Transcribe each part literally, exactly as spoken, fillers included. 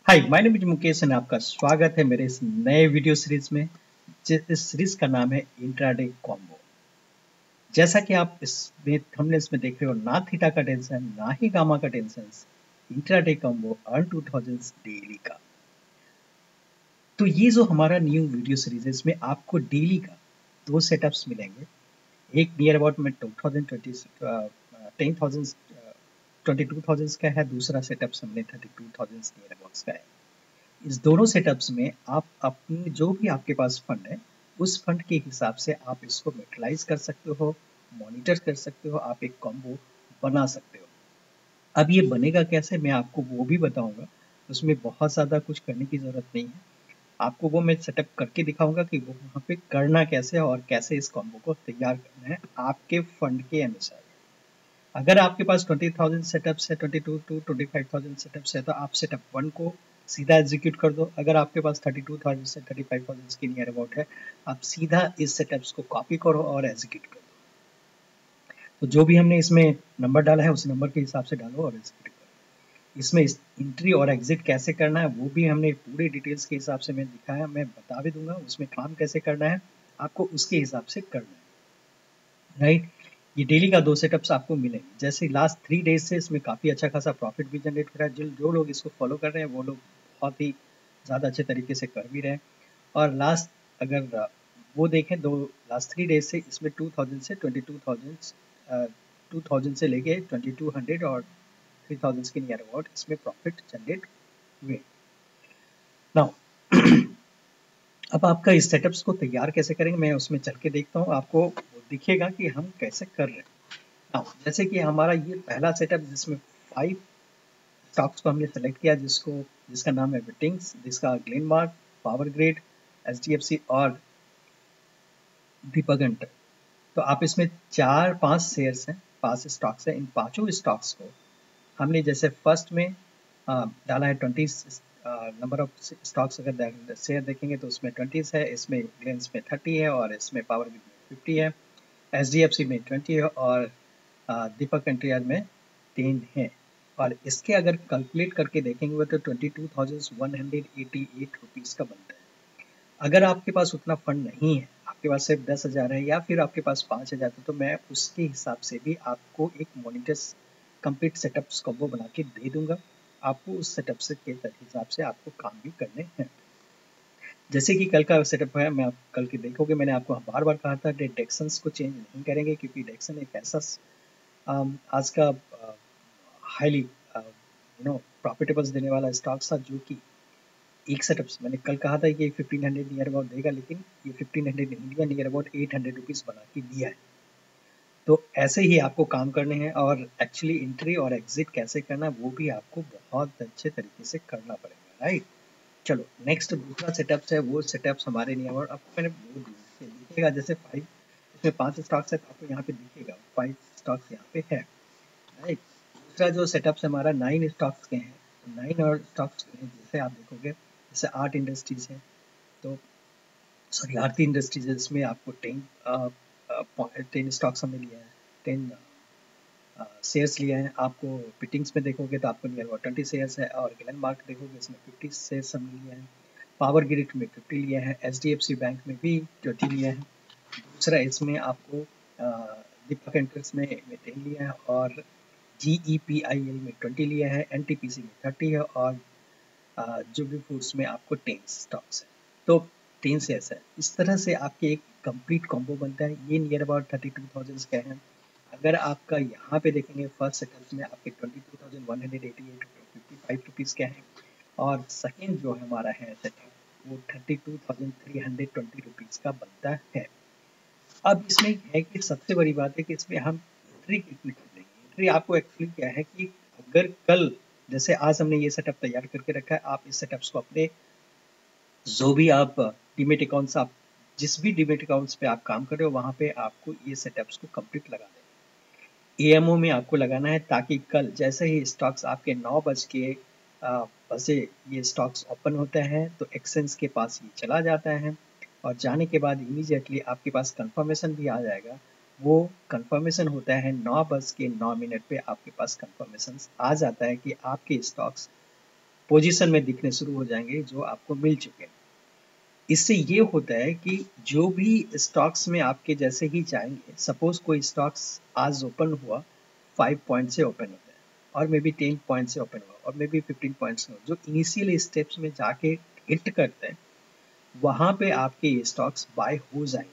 Hi, my name is Mukesh and आपका स्वागत है मेरे इस नए वीडियो सीरीज में। जिस इस सीरीज का नाम है इंट्राडे कॉम्बो। जैसा कि आप इसमें थंबनेल्स में देख रहे हो, ना थीटा का टेंशन ना ही गामा का tension, intraday combo earn two thousand daily का। तो ये जो हमारा न्यू वीडियो सीरीज है, इसमें आपको डेली का दो सेटअप्स मिलेंगे। एक नियर अबाउट में two thousand twenty ten thousand twenty two thousand का है, दूसरा सेटअप हमने thirty two thousand near about का है। इस दोनों सेटअप्स में आप अपनी जो भी आपके पास फंड है, उस फंड के हिसाब से आप इसको यूटिलाइज कर सकते हो, मॉनिटर कर सकते हो, आप एक कॉम्बो बना सकते हो। अब ये बनेगा कैसे, मैं आपको वो भी बताऊंगा। उसमें बहुत ज़्यादा कुछ करने की ज़रूरत नहीं है, आपको वो मैं सेटअप करके दिखाऊंगा कि वो वहाँ पे करना कैसे है और कैसे इस कॉम्बो को तैयार करना है आपके फंड के अनुसार। अगर आपके पास ट्वेंटी थाउजेंड सेटअप्स है, twenty two two twenty five thousand setups है, तो आप सेटअप वन को सीधा एग्जीक्यूट कर दो। अगर आपके पास थर्टी टू थाउजेंड से थर्टी फाइव थाउजेंड के नियर अबाउट है, आप सीधा इस सेटअप्स को कॉपी करो और एग्जीक्यूट करो। तो जो भी हमने इसमें नंबर डाला है उस नंबर के हिसाब से डालो और एग्जीक्यूट करो। इसमें इंट्री और एग्जिट कैसे करना है वो भी हमने पूरे डिटेल्स के हिसाब से मैं दिखाया, मैं बता भी दूंगा उसमें काम कैसे करना है, आपको उसके हिसाब से करना है, राइट। ये डेली का दो सेटअप्स आपको मिलेंगे। जैसे लास्ट थ्री डेज से इसमें काफ़ी अच्छा खासा प्रॉफिट भी जनरेट हो रहा है। जो जो लोग इसको फॉलो कर रहे हैं वो लोग बहुत ही ज़्यादा अच्छे तरीके से कर भी रहे हैं। और लास्ट अगर वो देखें, दो लास्ट थ्री डेज से इसमें टू थाउजेंड से twenty two thousand two thousand से लेके ट्वेंटी टू हंड्रेड और थ्री थाउजेंड के नियर अबाउट इसमें प्रॉफिट जनरेट हुए। नाउ अब आपका इस सेटअप्स को तैयार कैसे करेंगे, मैं उसमें चल के देखता हूँ, आपको दिखेगा कि हम कैसे कर रहे हैं। नाउ जैसे कि हमारा ये पहला सेटअप जिसमें फाइव स्टॉक्स को हमने सेलेक्ट किया, जिसको जिसका नाम है विटिंग्स, जिसका ग्लेनमार्क, पावर ग्रिड, एचडीएफसी और दीपक एंटर। तो आप इसमें चार पांच शेयर्स हैं, पांच स्टॉक्स हैं। इन पांचों स्टॉक्स को हमने जैसे फर्स्ट में आ, डाला है ट्वेंटी नंबर ऑफ स्टॉक्स। अगर शेयर देखेंगे तो उसमें ट्वेंटी है, इसमें ग्लेन्स में थर्टी है और इसमें पावर ग्रिड में फिफ्टी है, एचडीएफसी में ट्वेंटी है और दीपक एंट्रियर में टेन है। और इसके अगर कैलकुलेट करके देखेंगे तो twenty two thousand one hundred eighty eight rupees का बनता है। अगर आपके पास उतना फंड नहीं है, आपके पास सिर्फ दस हज़ार है या फिर आपके पास पाँच हज़ार है, तो मैं उसके हिसाब से भी आपको एक मॉनिटर्स कंप्लीट सेटअप्स कॉम्बो बना के दे दूंगा। आपको उस सेटअप से के हिसाब से आपको काम भी करने हैं। जैसे कि कल का सेटअप है, मैं आप कल के देखोगे, मैंने आपको बार बार कहा था डेक्सन्स को चेंज नहीं करेंगे, क्योंकि डेक्सन एक ऐसा आज का हाईली यू नो प्रॉफिटेबल्स देने वाला स्टॉक था, जो कि एक सेटअप मैंने कल कहा था कि फिफ्टीन हंड्रेड नियर अबाउट देगा, लेकिन ये फिफ्टीन हंड्रेड नहीं दिया, near about eight hundred rupees बना के दिया है। तो ऐसे ही आपको काम करने हैं और एक्चुअली एंट्री और एग्जिट कैसे करना वो भी आपको बहुत अच्छे तरीके से करना पड़ेगा, राइट। चलो नेक्स्ट दूसरा सेटअप्स है, वो सेटअप्स हमारे नियर अबाउट आपको मैंने वो दिखेगा। जैसे फाइव इसमें पांच स्टॉक्स है तो आपको यहाँ पे दिखेगा फाइव स्टॉक्स यहाँ पे है, राइट। दूसरा जो सेटअप है हमारा नाइन स्टॉक्स के हैं, तो नाइन और स्टॉक्स के हैं। जैसे आप देखोगे, जैसे आर्ट इंडस्ट्रीज है, तो सॉरी आरती इंडस्ट्रीज है, इसमें आपको टेन टेन स्टॉक्स हमने लिया है, टेन शेयर्स लिए हैं। आपको पिटिंग्स में देखोगे तो आपको नियर अबाउट ट्वेंटी शेयर्स है, और ग्लेन मार्क देखोगे इसमें फिफ्टी शेयर्स हमने लिए हैं, पावर ग्रिड में फिफ्टी लिए हैं, H D F C bank में भी ट्वेंटी लिए हैं। दूसरा इसमें आपको दीपक एंटर्स में टेन लिया है, और G E P I L में ट्वेंटी लिया है, एन टी पी सी में थर्टी है, और जुबली फूड्स में आपको टेन स्टॉक्स है, तो टेन शेयर्स है। इस तरह से आपके एक कंप्लीट कॉम्बो बनता है। ये near about thirty two thousand का है। अगर आपका यहाँ पे देखेंगे फर्स्ट सेटअप में आपके twenty two thousand one hundred eighty eight fifty five rupees का है, और सेकेंड जो हमारा है सेटअप वो thirty two thousand three hundred twenty rupees का बनता है। अब इसमें है कि सबसे बड़ी बात है कि इसमें हम एंट्री कितनी कर लेंगे। एंट्री आपको एक्चुअली क्या है कि अगर कल, जैसे आज हमने ये सेटअप तैयार करके रखा है, आप इस सेटअप्स को अपने जो भी आप डीमेट अकाउंट्स, आप जिस भी डीमेट अकाउंट्स पे आप काम कर रहे हो वहाँ पे आपको ये सेटअप्स को कंप्लीट लगा देना। ए एम ओ में आपको लगाना है, ताकि कल जैसे ही स्टॉक्स आपके नौ बज के बजे ये स्टॉक्स ओपन होते हैं तो एक्सचेंज के पास ये चला जाता है, और जाने के बाद इमीडिएटली आपके पास कंफर्मेशन भी आ जाएगा। वो कंफर्मेशन होता है नौ बज के नौ मिनट पे आपके पास कंफर्मेशन आ जाता है कि आपके स्टॉक्स पोजीशन में दिखने शुरू हो जाएंगे जो आपको मिल चुके हैं। इससे ये होता है कि जो भी स्टॉक्स में आपके जैसे ही जाएंगे, सपोज कोई स्टॉक्स आज ओपन हुआ फाइव पॉइंट से ओपन होता है और मे बी टेन पॉइंट से ओपन हुआ और मे बी फिफ्टीन पॉइंट से, जो इनिशियल स्टेप्स में जाके हिट करते हैं वहां पे आपके ये स्टॉक्स बाय हो जाएंगे।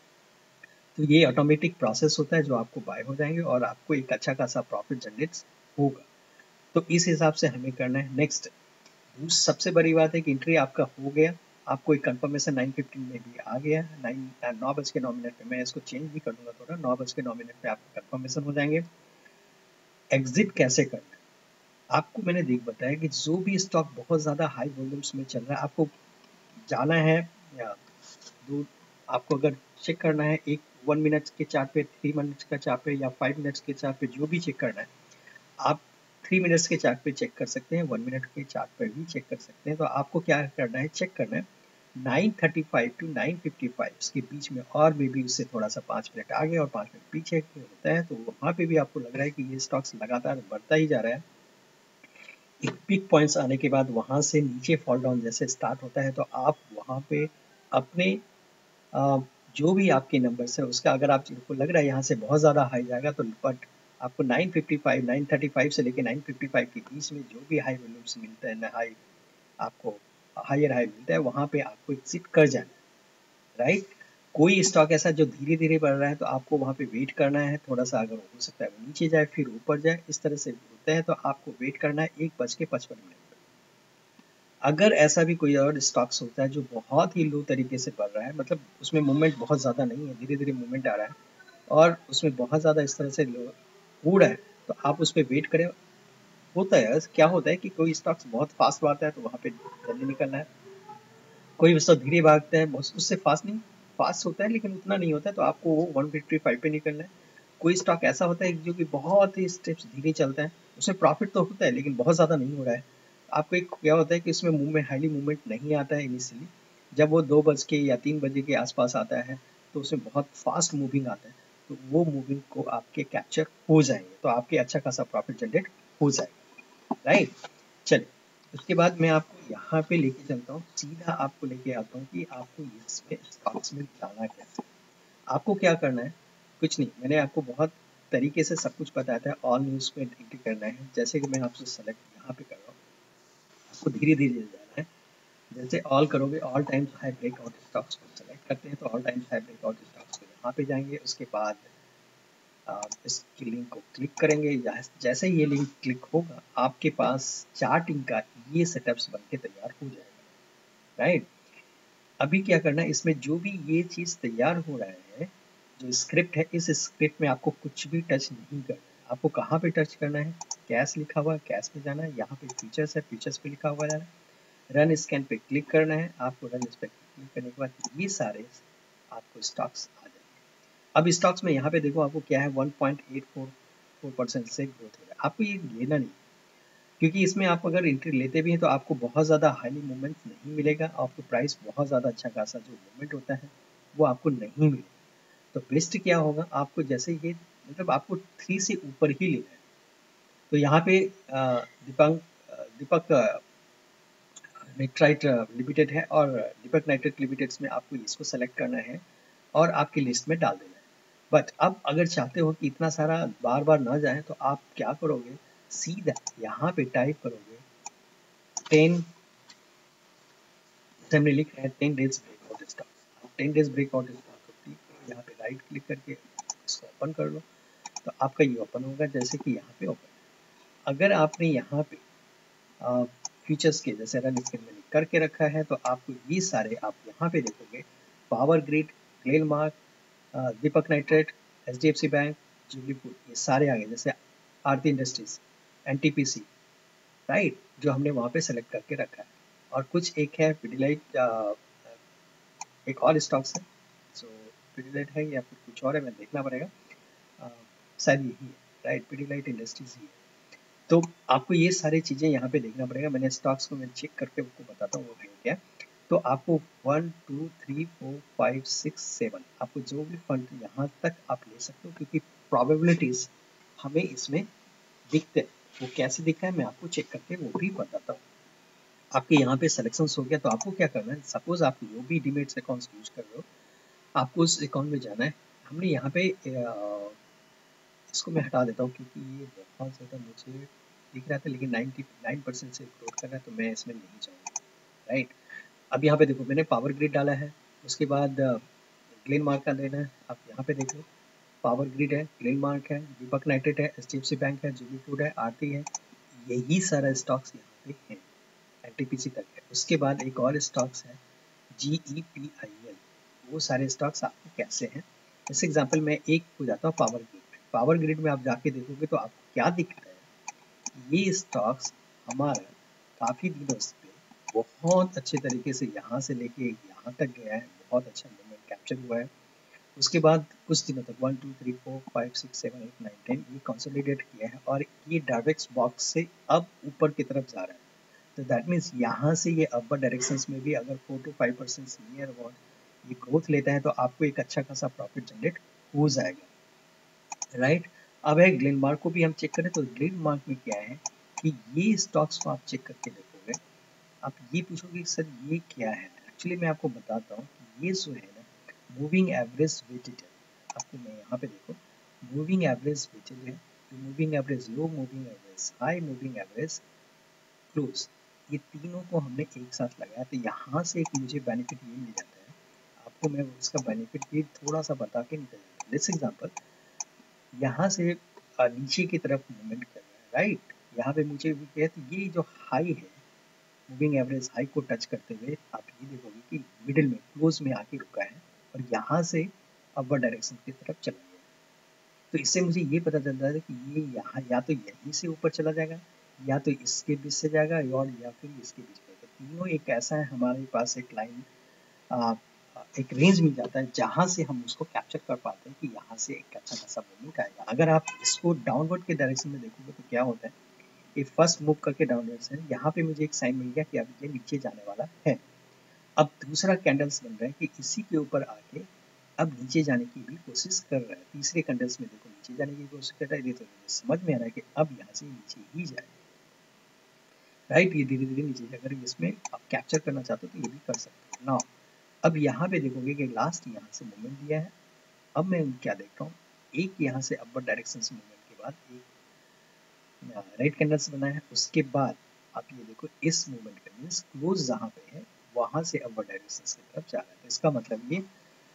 तो ये ऑटोमेटिक प्रोसेस होता है जो आपको बाय हो जाएंगे और आपको एक अच्छा खासा प्रॉफिट जनरेट होगा। तो इस हिसाब से हमें करना है। नेक्स्ट सबसे बड़ी बात है कि एंट्री आपका हो गया, आपको एक कंफर्मेशन नाइन फिफ्टीन में भी आ गया, नाइन नौ बज के नौ मिनट पे, मैं इसको चेंज भी कर दूंगा थोड़ा, नौ बज के नौ मिनट पे आपका कंफर्मेशन हो जाएंगे। एग्जिट कैसे करना, आपको मैंने देख बताया कि जो भी स्टॉक बहुत ज़्यादा हाई वॉल्यूम्स में चल रहा है, आपको जाना है या दो, आपको अगर चेक करना है एक वन मिनट के चार्ट पे, थ्री मिनट्स का चार्ट पे या फाइव मिनट्स के चार्ट पे, जो भी चेक करना है आप थ्री मिनट्स के चार्ट पे चेक कर सकते हैं, वन मिनट के चार्ट पे भी चेक कर सकते हैं। तो आपको क्या करना है, चेक करना है nine thirty five to nine fifty five के बीच में, और मे बी उससे थोड़ा सा पाँच मिनट आगे और पाँच मिनट पीछे होता है, तो वहाँ पे भी आपको लग रहा है कि ये स्टॉक्स लगातार बढ़ता ही जा रहा है। एक पिक पॉइंट्स आने के बाद वहाँ से नीचे फॉल डाउन जैसे स्टार्ट होता है, तो आप वहाँ पे अपने आ, जो भी आपके नंबर्स है उसका, अगर आपको लग रहा है यहाँ से बहुत ज़्यादा हाई जाएगा, तो बट आपको nine fifty five nine thirty five से लेके नाइन फिफ्टी फाइव के बीच में जो भी हाई वॉल्यूम्स मिलता है ना, हाई आपको हायर हाई मिलता है, वहाँ पे आपको एग्जिट कर जाना, राइट। कोई स्टॉक ऐसा जो धीरे धीरे बढ़ रहा है तो आपको वहाँ पे वेट करना है थोड़ा सा, अगर हो सकता है वो नीचे जाए फिर ऊपर जाए, इस तरह से होता है, तो आपको वेट करना है एक बज के पचपन मिनट। अगर ऐसा भी कोई और स्टॉक्स होता है जो बहुत ही लो तरीके से बढ़ रहा है, मतलब उसमें मूवमेंट बहुत ज़्यादा नहीं है, धीरे धीरे मूवमेंट आ रहा है और उसमें बहुत ज़्यादा इस तरह से लो हो रहा है, तो आप उस पर वेट करें। होता है क्या होता है कि कोई स्टॉक्स बहुत फास्ट बढ़ता है तो वहाँ पे जल्दी निकलना है, कोई स्टॉक धीरे भागता है, उससे फास्ट नहीं, फास्ट होता है लेकिन उतना नहीं होता है, तो आपको वो वन फिफ्टी फाइव पे निकलना है। कोई स्टॉक ऐसा होता है जो कि बहुत ही स्टेप्स धीरे चलता है, उसमें प्रॉफिट तो होता है लेकिन बहुत ज़्यादा नहीं हो रहा है। आपको एक क्या होता है कि उसमें मूवमेंट, हाईली मूवमेंट नहीं आता है इनिशियली, जब वो दो बज के या तीन बजे के आसपास आता है तो उसमें बहुत फास्ट मूविंग आता है, तो वो मूविंग को आपके कैप्चर हो जाएंगे, तो आपके अच्छा खासा प्रॉफिट जनरेट हो जाएगा, राइट। चलिए उसके बाद मैं आपको यहाँ पे लेके चलता हूँ, सीधा आपको लेके आता हूँ कि आपको इसमें स्टॉक्स में जाना कैसे। आपको क्या करना है, कुछ नहीं, मैंने आपको बहुत तरीके से सब कुछ बताया था। ऑल न्यूज़ पे एंट्री करना है, जैसे कि मैं आपसे सेलेक्ट यहाँ पे कर रहा हूँ, आपको धीरे धीरे जाना है। जैसे ऑल करोगे, all times high breakout stocks को सेलेक्ट करते हैं, तो all times high breakout stocks को यहाँ पे जाएंगे। उसके बाद इसकी लिंक को क्लिक करेंगे, जैसे ये लिंक क्लिक होगा आपके पास चार्टिंग का ये सेटअप्स बन के तैयार हो जाएगा, राइट। अभी क्या करना है, इसमें जो भी ये चीज़ तैयार हो रहा है, जो स्क्रिप्ट है, इस स्क्रिप्ट में आपको कुछ भी टच नहीं करना है। आपको कहाँ पे टच करना है, कैश लिखा हुआ है, कैश पे जाना है, यहाँ पे फीचर्स है, फीचर्स पे लिखा हुआ है, रन स्कैन पे क्लिक करना है। आपको रन इस पे क्लिक करने के बाद ये सारे आपको स्टॉक्स आ जाएंगे। अब स्टॉक्स में यहाँ पे देखो आपको क्या है, one point eight four four percent से ग्रोथ हो रहा है। आपको ये लेना नहीं, क्योंकि इसमें आप अगर एंट्री लेते भी हैं तो आपको बहुत ज़्यादा हाईली मूवमेंट नहीं मिलेगा, आपको प्राइस बहुत ज़्यादा अच्छा खासा जो मूवमेंट होता है वो आपको नहीं मिलेगा। तो बेस्ट क्या होगा, आपको जैसे ये मतलब आपको थ्री से ऊपर ही लेना है। तो यहाँ पे दीपक दीपक नाइट्राइट लिमिटेड है, और दीपक नाइट्राइट लिमिटेड में आपको इसको सेलेक्ट करना है और आपकी लिस्ट में डाल देना है। बट अब अगर चाहते हो कि इतना सारा बार बार ना जाए, तो आप क्या करोगे, सीधा यहाँ पे टाइप करोगे टेन, हमने लिखा है टेन डेज ब्रेकआउट स्टॉक। आप टेन डेज ब्रेकआउट स्टॉक को क्लिक करो, यहाँ पे राइट क्लिक करके इसको ओपन कर लो, तो आपका ये ओपन होगा जैसे कि यहाँ पे ओपन। अगर आपने यहाँ पे फीचर्स के जैसे रन स्क्रीन में करके रखा है, तो आपको ये सारे आप यहाँ पे देखोगे, power grid, Glenmark, Deepak nitrite, H D F C bank, Jubilee food, ये सारे आ गए। जैसे Aarti industries, N T P C, right, जो हमने वहाँ पे सेलेक्ट करके रखा है। और कुछ एक है पिडिलाइट, एक और स्टॉक्स है, सो पिडिलाइट है या फिर कुछ और है, मैं देखना पड़ेगा, शायद यही है, राइट, पिडिलाइट इंडस्ट्रीज ही है। तो आपको ये सारी चीज़ें यहाँ पे देखना पड़ेगा। मैंने स्टॉक्स को मैं चेक करके आपको बताता हूँ वो है क्या। तो आपको one two three four five six seven, आपको जो भी फंड यहाँ तक आप ले सकते हो, क्योंकि प्रोबेबिलिटीज हमें इसमें दिखते हैं। वो कैसे दिखता है मैं आपको चेक करके वो भी बताता हूँ। आपके यहाँ पे सिलेक्शन हो गया, तो आपको क्या करना है, सपोज आप जो भी डीमेट्स अकाउंट्स यूज कर रहे हो, आपको उस अकाउंट में जाना है। हमने यहाँ पे अ, इसको मैं हटा देता हूँ क्योंकि ये बहुत ज़्यादा मुझे दिख रहा था, लेकिन नाइन्टी नाइन परसेंट से ग्रोथ कर रहा है, तो मैं इसमें नहीं जाऊँगा। राइट, अब यहाँ पे देखो मैंने पावर ग्रिड डाला है, उसके बाद ग्लेन मार्क का लेना है, आप यहाँ पे देख लो पावर ग्रिड है, ग्लेन मार्क है, दीपक नाइट्रेट है, H D F C bank है, जीबी फूड है, आरती है, यही सारा स्टॉक्स यहाँ पे है, एन टी पी सी तक है। उसके बाद एक और स्टॉक्स है जी ई पी आई एल, वो सारे स्टॉक्स आपको कैसे हैं। जैसे एग्जांपल मैं एक हो जाता हूँ पावर ग्रिड। पावर ग्रिड में आप जाके देखोगे तो आपको क्या दिखता है, ये स्टॉक्स हमारा काफ़ी दिनों से बहुत अच्छे तरीके से यहाँ से लेके यहाँ तक गया है, बहुत अच्छा मूवमेंट कैप्चर हुआ है। उसके बाद कुछ दिनों तक one two three four five six seven eight nine ten ये कंसोलिडेट किया है, और ये डायरेक्ट बॉक्स से अब ऊपर की तरफ जा रहा है। तो दैट मीन्स यहाँ से ये अपर डायरेक्शंस में भी अगर four to five percent near about ये ग्रोथ लेता है, तो आपको एक अच्छा खासा प्रॉफिट जनरेट हो जाएगा। राइट, अब है ग्लेन मार्क को भी हम चेक करें, तो ग्लेन मार्क में क्या है कि ये स्टॉक्स को आप चेक करके देखोगे, आप ये पूछोगे सर ये क्या है। एक्चुअली मैं आपको बताता हूँ, ये जो है ना मूविंग एवरेज वेटेड है। आपको मैं यहाँ पे देखो मूविंग एवरेज वेटेड है, moving average low, moving average high, moving average close, ये तीनों को हमने एक साथ लगाया, तो यहाँ से एक मुझे बेनिफिट ये मिल जाता है। आपको मैं उसका बेनिफिट भी थोड़ा सा बता के निकल जाता है। जैसे एग्जाम्पल यहाँ से नीचे की तरफ मूवमेंट कर रहा है, राइट, यहाँ पे मुझे भी क्या है, तो ये जो हाई है मूविंग एवरेज हाई को टच करते हुए आप ये देखोगे कि मिडिल में क्लोज में आके रुका है, और यहाँ से अपर डायरेक्शन की तरफ चला गया। तो इससे मुझे ये पता चलता है कि ये यहाँ या तो यहीं से ऊपर चला जाएगा, या तो इसके बीच से जाएगा, और या फिर इसके बीच में। तो तीनों एक ऐसा है, हमारे पास एक लाइन एक रेंज मिल जाता है जहाँ से हम उसको कैप्चर कर पाते हैं कि यहाँ से एक अच्छा खासा मूवमेंट आएगा। अगर आप इसको डाउनवर्ड के डायरेक्शन में देखोगे तो क्या होता है, ये फर्स्ट मूव करके डाउनवर्ड है, यहाँ पे मुझे एक साइन मिल गया कि अब ये नीचे जाने वाला है। अब दूसरा कैंडल्स बन रहा है कि इसी के ऊपर आके अब नीचे जाने की भी कोशिश कर रहा है। तीसरे कैंडल्स में देखो नीचे जाने की कोशिश कर रहा है, ये तो समझ में आ रहा है कि अब यहाँ से नीचे ही जाए। राइट, ये धीरे धीरे नीचे, अगर इसमें आप कैप्चर करना चाहते हो तो ये भी कर सकते हो। नाउ अब यहाँ पे देखोगे कि लास्ट यहाँ से मूवमेंट दिया है। अब मैं क्या देखता हूँ, एक यहाँ से अपर डायरेक्शन से मूवमेंट के बाद एक राइट कैंडल्स बना है, उसके बाद आप ये देखो इस मूवमेंट पे मींस क्लोज जहाँ पे है वहां से अपर डायरेक्शन की तरफ जा रहा है। इसका मतलब ये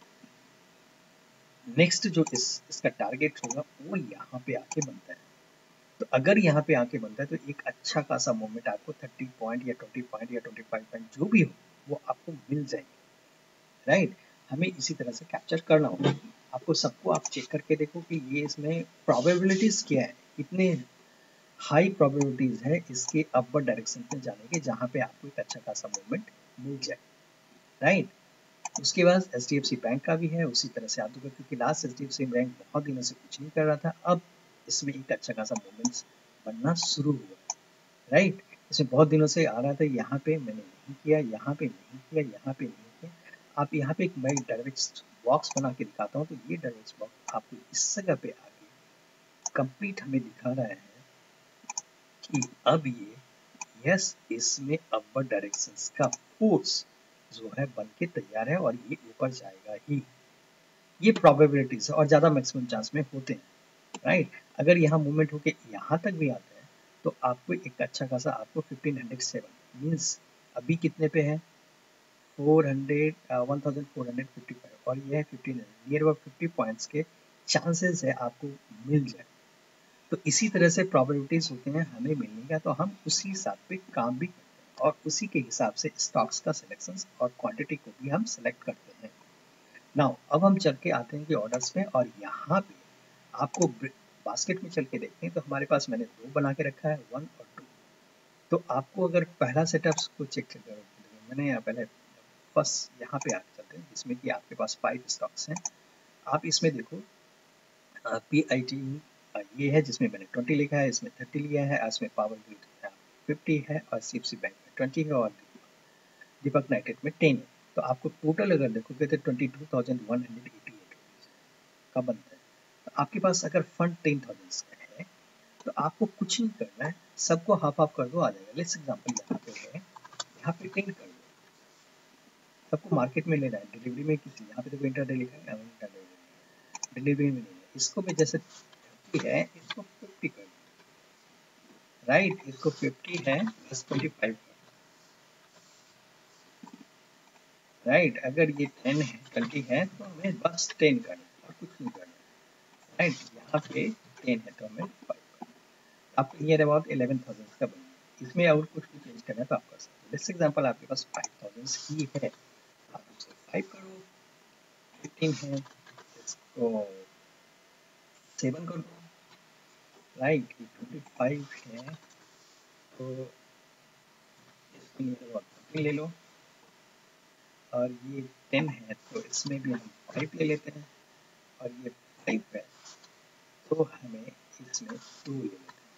नेक्स्ट जो इस इसका टारगेट होगा वो यहाँ पे आके बनता है। तो अगर यहाँ पे आके बनता है तो एक अच्छा खासा मूवमेंट आपको थर्टी पॉइंट या ट्वेंटी पॉइंट या ट्वेंटी फाइव पॉइंट जो भी हो वो आपको मिल जाएगी। राइट, हमें इसी तरह से कैप्चर करना होगा। आपको सबको आप चेक करके देखो कि ये इसमें प्रोबेबिलिटीज क्या है, कितने हाई प्रोबेबिलिटीज है इसके अपर डायरेक्शन में जाने के, जहाँ पे आपको एक अच्छा खासा मूवमेंट मिल जाए। राइट, उसके बाद H D F C bank का भी है उसी तरह से आप देखो, क्योंकि last H D F C bank बहुत दिनों से कुछ नहीं कर रहा था, अब इसमें एक अच्छा खासा मूवमेंट बनना शुरू हुआ। राइट, इसमें बहुत दिनों से आ रहा था, यहाँ पे मैंने नहीं किया, यहाँ पे नहीं किया, यहाँ पे नहीं किया। आप यहाँ पे एक मैं डायरेक्ट बॉक्स बना के दिखाता हूँ, तो ये डायरेक्ट बॉक्स आपको इस जगह पे आके कंप्लीट हमें दिखा रहा है कि अब ये यस इसमें अपर डायरेक्शंस का फोर्स जो है बन के तैयार है, और ये ऊपर जाएगा ही। ये प्रोबेबिलिटीज है और ज़्यादा मैक्सिमम चांस में होते हैं। राइट, अगर यहाँ मूवमेंट होके यहाँ तक भी आता है तो आपको एक अच्छा खासा आपको फिफ्टीन हंड्रेड सेवन मीन्स अभी कितने पे है, four hundred one thousand four hundred fifty five, और ये है fifteen near about fifty points के चांसेस है आपको मिल जाए। तो इसी तरह से प्रोबेबिलिटीज होते हैं हमें मिलने का, तो हम उसी हिसाब पे काम भी करते हैं, और उसी के हिसाब से स्टॉक्स का सिलेक्शन और क्वांटिटी को भी हम सेलेक्ट करते हैं। नाउ अब हम चल के आते हैं कि ऑर्डर्स में, और यहाँ पे आपको बास्केट में चल के देखते हैं, तो हमारे पास मैंने दो बना के रखा है, वन और टू। तो आपको अगर पहला सेटअप को चेक करो, मैंने यहाँ पहले फर्स्ट यहाँ पे आके चलते हैं जिसमें कि आपके पास फाइव स्टॉक्स हैं। आप इसमें देखो पी आई टी ये है जिसमें मैंने ट्वेंटी लिखा है, इसमें थर्टी लिया है, इसमें पावर ग्रिड फिफ्टी है, और सी एफ सी बैंक में ट्वेंटी है, और दीपक नाइट्रेट में टेन है। तो आपको टोटल अगर देखोगे तो twenty two thousand one hundred eighty eight का बनता है। तो आपके पास अगर फंड टेन थाउजेंड का है तो आपको कुछ नहीं करना है, सबको हाफ हाफ कर दो, आ जाएगा। लेट्स एग्जांपल यहाँ पे है यहाँ पे टेन कर दो। सबको मार्केट में लेना है, डिलीवरी में किसी, यहाँ पे देखो इंटरडे लिखा है, इंटरडे डिलीवरी में लेना है। इसको भी जैसे थर्टी है, इसको फिफ्टी कर दो, राइट। इसको फिफ्टी है प्लस ट्वेंटी फाइव, राइट। अगर ये टेन है, ट्वेंटी है, तो हमें बस टेन करना और कुछ नहीं करना, राइट। यहाँ पे टेन है तो हमें फाइव करना। आप नियर अबाउट इलेवन थाउजेंड का बनेगा। इसमें और कुछ भी चेंज करना है तो आप कर सकते हो। जैसे एग्जाम्पल आपके पास फाइव थाउजेंड ही है, आप उसको फाइव करो, फिफ्टीन है इसको सेवन कर दो, राइट। ये ट्वेंटी फाइव है तो इसको नियर अबाउट फिफ्टीन ले लो, और ये टेन है तो इसमें भी हम फाइव ले लेते हैं, और ये फाइव है तो हमें इसमें टू ले लेते हैं,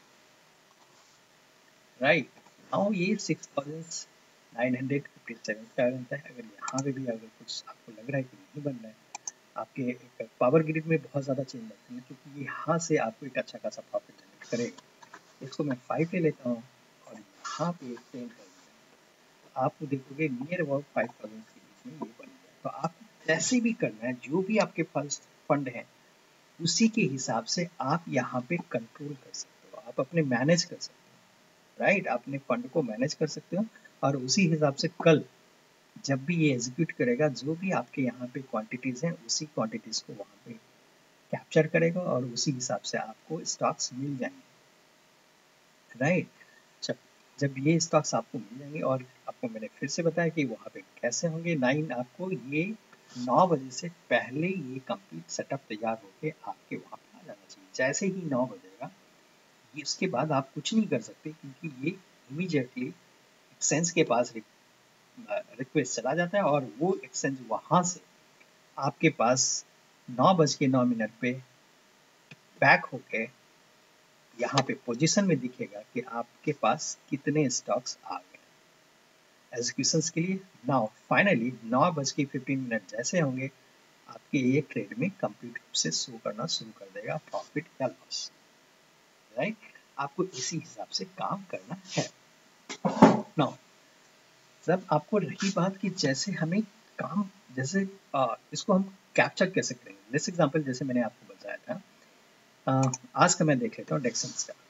राइट। नाउ ये six thousand nine hundred fifty seven का बनता है। अगर यहाँ पे भी अगर कुछ आपको लग रहा है कि नहीं बन रहा है, आपके पावर ग्रिड में बहुत ज़्यादा चेंज लगता है, क्योंकि यहाँ से आपको एक अच्छा खासा प्रॉफिट जनरेट करेगा। इसको मैं फाइव ले लेता हूँ और यहाँ पे टेन कर दिया, आप देखोगे नियर अबाउट फाइव थाउजेंड के बीच में ये बन गया। तो आप जैसे भी करना है, जो भी आपके पास फंड है उसी के हिसाब से आप यहाँ पे कंट्रोल कर सकते हो, आप अपने मैनेज कर सकते हो, राइट। अपने फंड को मैनेज कर सकते हो, और उसी हिसाब से कल जब भी ये एग्जीक्यूट करेगा, जो भी आपके यहाँ पे क्वांटिटीज हैं उसी क्वांटिटीज को वहाँ पे कैप्चर करेगा, और उसी हिसाब से आपको स्टॉक्स मिल जाएंगे, राइट। जब जब ये स्टॉक्स आपको मिल जाएंगे, और आपको मैंने फिर से बताया कि वहाँ पे कैसे होंगे, नाइन आपको ये नौ बजे से पहले ये कंप्लीट सेटअप तैयार होके आपके वहाँ पे आ जाना चाहिए। जैसे ही नौ बजेगा, ये उसके बाद आप कुछ नहीं कर सकते, क्योंकि ये इमीडिएटली एक्सचेंज के पास रिक्वेस्ट चला जाता है, और वो एक्सचेंज वहाँ से आपके पास नौ बज के नौ मिनट पे बैक होके यहाँ पे पोजीशन में दिखेगा कि आपके पास कितने स्टॉक्स आ गए एग्जीक्यूशंस के लिए। नाउ फाइनली नौ बज के फिफ्टीन मिनट जैसे होंगे, आपके ये ट्रेड में कंप्लीट रूप से शो करना शुरू कर देगा प्रॉफिट या लॉस, राइट। आपको इसी हिसाब से काम करना है। नाउ जब आपको रही बात कि जैसे हमें काम, जैसे आ, इसको हम कैप्चर कैसे करेंगे। जैसे एग्जांपल जैसे मैंने आपको बताया था, आ, आज का मैं देख लेता हूँ डेक्सन्स का,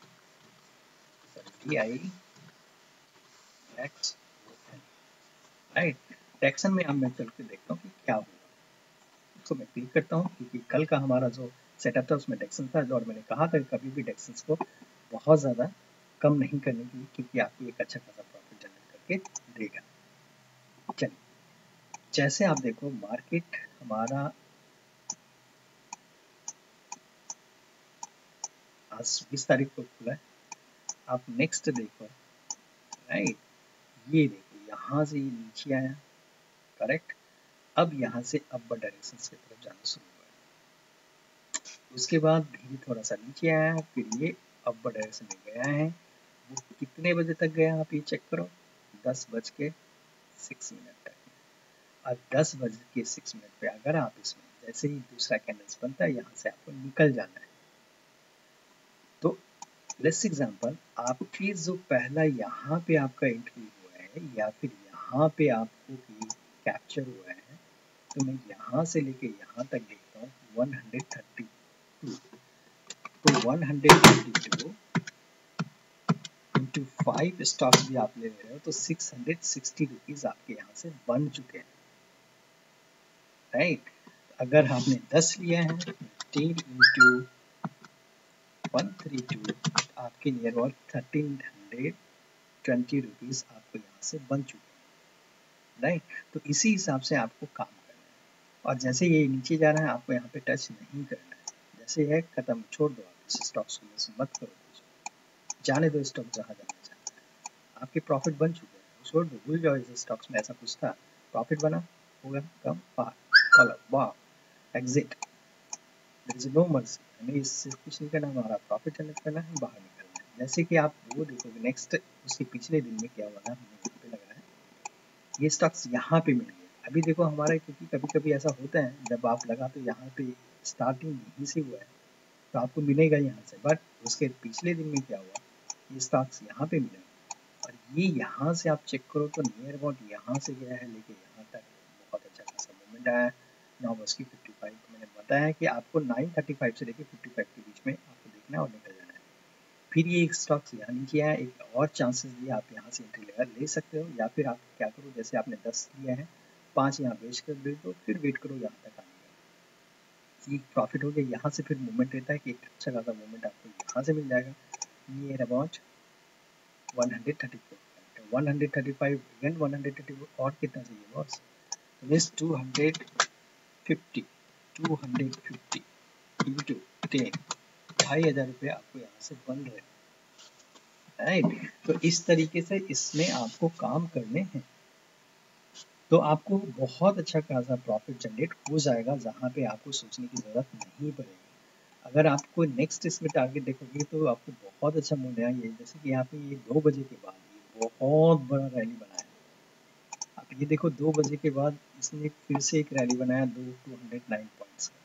D I X, right. Dixon में अब मैं चल के देखता हूँ कि क्या होगा। उसको मैं क्लिक करता हूँ, क्योंकि कल का हमारा जो सेटअप था उसमें डेक्सन था, और मैंने कहा था कि कभी भी डेक्सन्स को बहुत ज़्यादा कम नहीं करने की, क्योंकि आपको एक अच्छा खासा प्रॉफिट जनरेट करके देगा। चलिए, जैसे आप देखो मार्केट हमारा आज बीस तारीख को खुला है, आप नेक्स्ट देखो, राइट। ये देखो यहाँ से ये नीचे आया, करेक्ट। अब यहाँ से अपर डायरेक्शन की तरफ जाना शुरू हुआ, उसके बाद धीरे थोड़ा सा नीचे आया, फिर ये अपर डायरेक्शन में गया है। वो कितने बजे तक गया आप ये चेक करो, दस बज के सिक्स मिनट तक। और दस बज के सिक्स मिनट पे अगर आप इसमें जैसे ही दूसरा कैंडल्स बनता है, यहाँ से आपको निकल जाना है। तो लेट्स एग्जांपल, आपके जो पहला यहाँ पे आपका एंट्री हुआ है, या फिर यहाँ पे आपको कैप्चर हुआ है, तो मैं यहाँ से लेके यहाँ तक देखता हूँ वन हंड्रेड थर्टी टू, तो one hundred thirty two into five stocks भी आप ले रहे हो तो सिक्स हंड्रेड सिक्सटी रुपीज आपके यहाँ से बन चुके हैं, राइट। अगर आपने दस लिया है, ten into one three two, आपके near about thirteen hundred twenty rupees आपको यहाँ से बन चुके हैं, राइट। तो इसी हिसाब से आपको काम करना है, और जैसे ये नीचे जा रहा है आपको यहाँ पे टच नहीं करना है। जैसे है खत्म, छोड़ दो, आप इस स्टॉक्स को मत करो, जाने दो स्टॉक जहाँ जाना चाहता है। आपके प्रॉफिट बन चुके हैं, छोड़ दो, भूल जाओ इस स्टॉक्स में ऐसा कुछ था। प्रॉफिट बना होगा कम, कॉलर वाह exit, there is no mercy. हमें इससे कुछ नहीं करना, हमारा प्रॉफिट जनरेट करना है, बाहर निकलना है। जैसे कि आप वो देखोगे नेक्स्ट उसके पिछले दिन में क्या हुआ था, हमें यहाँ पे लगा है ये स्टॉक्स यहाँ पे मिल गए। अभी देखो हमारा, क्योंकि कभी कभी ऐसा होता है जब आप लगा तो यहाँ पे स्टार्टिंग यहीं से हुआ है तो आपको मिलेगा यहाँ से, बट उसके पिछले दिन में क्या हुआ, ये स्टॉक्स यहाँ पे मिला, और ये यहाँ से आप चेक करो तो नियर अबाउट यहाँ से गया है लेके यहाँ तक बहुत अच्छा खासा मूवमेंट आया है। नौ बज की फिफ्टी फाइव मैंने बताया कि आपको नाइन थर्टी फाइव से लेके फिफ्टी फाइव के बीच में आपको देखना है और निकल जाना है। फिर ये एक स्टॉक्स यहाँ नीचे आया, एक और चांसेस दिए आप यहाँ से एंट्री लेकर ले सकते हो, या फिर आप क्या करो जैसे आपने दस लिया है पाँच यहाँ बेच कर दे दो, फिर वेट करो यहाँ तक आने का। ये प्रॉफिट हो गया। यहाँ से फिर मूवमेंट रहता है कि एक अच्छा खासा मूवमेंट आपको यहाँ से मिल जाएगा near about one thirty four, one thirty five again one thirty four और कितना चाहिए boss, means two fifty two fifty into ten, ढाई हजार रुपये आपको यहाँ से बन रहे हैं, राइट। तो इस तरीके से इसमें आपको काम करने हैं तो आपको बहुत अच्छा खासा प्रॉफिट जनरेट हो जाएगा, जहाँ पे आपको सोचने की ज़रूरत नहीं पड़ेगी। अगर आपको नेक्स्ट इसमें टारगेट देखोगे तो आपको बहुत अच्छा मूड है। ये जैसे कि यहाँ पे ये दो बजे के बाद ये बहुत बड़ा रैली बनाया, आप ये देखो दो बजे के बाद इसने फिर से एक रैली बनाया दो टू हंड्रेड नाइन पॉइंट्स का।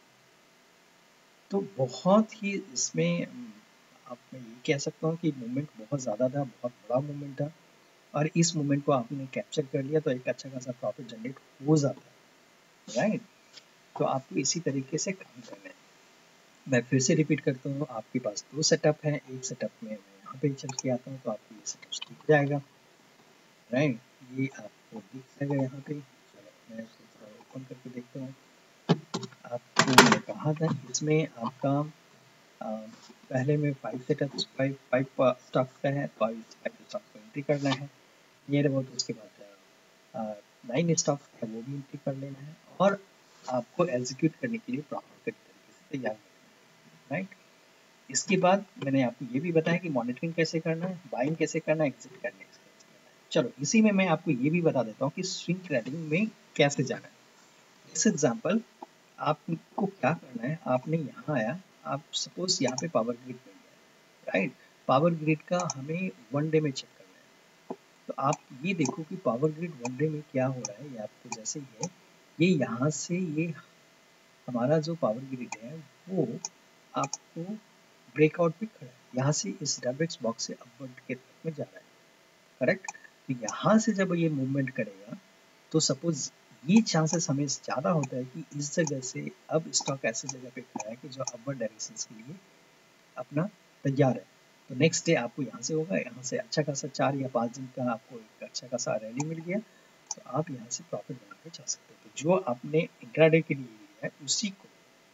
तो बहुत ही इसमें आप मैं ये कह सकता हूँ कि मूवमेंट बहुत ज़्यादा था, बहुत बड़ा मूवमेंट था, और इस मूवमेंट को आपने कैप्चर कर लिया तो एक अच्छा खासा प्रॉफिट जनरेट हो जाता है, राइट। तो आपको इसी तरीके से काम करना है। मैं फिर से रिपीट करता हूँ, आपके पास दो सेटअप हैं, एक सेटअप में मैं यहाँ पे चल के आता हूँ तो आपको ये सेटअप दिख जाएगा, राइट। ये आपको दिख जाएगा यहाँ पे। चलो मैं इसको ओपन करके देखता हूँ। आपको मैंने कहा था इसमें आपका आ, पहले में five setup five five stock का है, फाइव फाइव स्टॉक को एंट्री करना है नियर अबाउट, उसके बाद नाइन स्टॉक है वो भी एंट्री कर लेना है, और आपको एग्जीक्यूट करने के लिए प्रॉपर तरीके से तैयार करना है, राइट। इसके बाद मैंने आपको ये भी बताया कि मॉनिटरिंग कैसे करना है, बाइंग कैसे करना है, एग्जिट करना है। चलो इसी में मैं आपको ये भी बता देता हूँ कि स्विंग ट्रेडिंग में कैसे जाना है। इस एग्जांपल आपको क्या करना है, आपने यहाँ आया, आप सपोज यहाँ पे पावर ग्रिड में गया, राइट। पावर ग्रिड का हमें वन डे में चेक करना है, तो आप ये देखो कि पावर ग्रिड वन डे में क्या हो रहा है। ये आपको जैसे ही है, ये यहाँ से ये हमारा जो पावर ग्रिड है वो आपको ब्रेकआउट पे खड़ा है, यहाँ से इस डब्ल्यूएक्स बॉक्स से अपवर्ड के तरफ में जा रहा है, करेक्ट। तो यहाँ से जब ये मूवमेंट करेगा तो सपोज ये चांसेस हमें ज़्यादा होता है कि इस जगह से अब स्टॉक ऐसी जगह पे खड़ा है कि जो अपवर्ड डायरेक्शन के लिए अपना तैयार है। तो नेक्स्ट डे आपको यहाँ से होगा, यहाँ से अच्छा खासा चार या पाँच दिन का आपको एक अच्छा खासा रैली मिल गया, तो आप यहाँ से प्रॉफिट बना के जा सकते हो। तो जो आपने इंट्राडे के लिए लिया है उसी को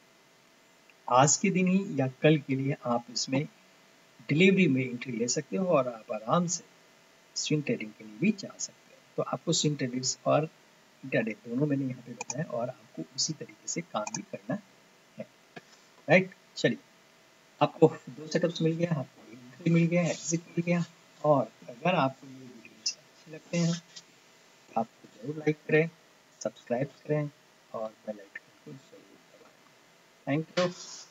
आज के दिन ही या कल के लिए आप इसमें डिलीवरी में एंट्री ले सकते हो, और आप आराम से स्विंग ट्रेडिंग के लिए भी जा सकते हो। तो आपको स्विंग ट्रेडिंग्स और इंट्राडे दोनों मैंने यहाँ पे बताया, और आपको उसी तरीके से काम भी करना है, राइट। चलिए, आपको दो सेटअप्स मिल गया, आपको एंट्री मिल गया, एग्जिट मिल गया, और अगर आपको ये वीडियोस अच्छे लगते हैं तो आपको जरूर लाइक करें, सब्सक्राइब करें और बेल आइकन को जरूर दबाएं। Thank you.